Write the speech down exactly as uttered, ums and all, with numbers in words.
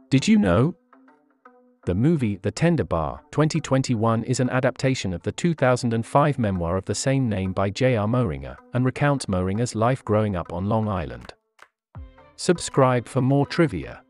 Did you know? The movie The Tender Bar twenty twenty-one is an adaptation of the two thousand five memoir of the same name by J R Moehringer, and recounts Moehringer's life growing up on Long Island. Subscribe for more trivia.